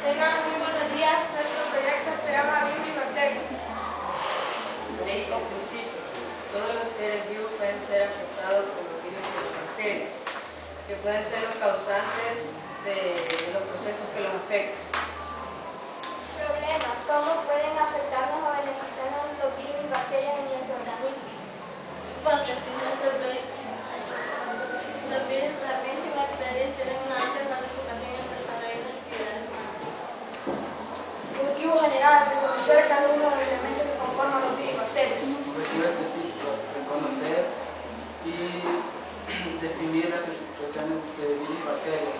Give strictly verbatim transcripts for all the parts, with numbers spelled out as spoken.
Tengan muy buenos días. Nuestro proyecto se llama Virus y Bacterias. Ley o principio. Todos los seres vivos pueden ser afectados por los virus y las bacterias, que pueden ser los causantes de los procesos que los afectan. Problemas. ¿Cómo pueden afectarnos o beneficiarnos los virus y bacterias en nuestro organismo? Hipótesis. Los virus, herramientas y bacterias tienen una amplia participación en el desarrollo de actividades humanas. Objetivo general: reconocer cada uno de los elementos que conforman los virus y bacterias. Objetivo específico: reconocer y definir las clasificaciones de virus y bacterias.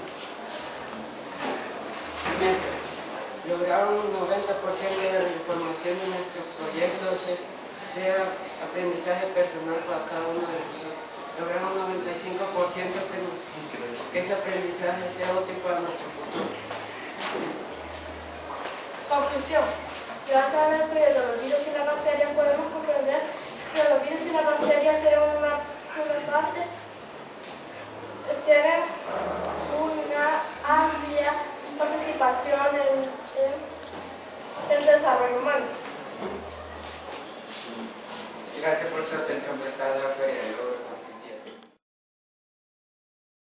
Meta: lograr un noventa por ciento de la información de nuestro proyecto sea aprendizaje personal para cada uno de nosotros. Lograr un noventa y cinco por ciento que, que ese aprendizaje sea útil para nuestro futuro. Conclusión: gracias al estudio de los virus y las bacterias podemos comprender que los virus y las bacterias tienen una, una parte, tienen una amplia participación en, en el desarrollo humano. Gracias por su atención prestada a la Feria de Oro.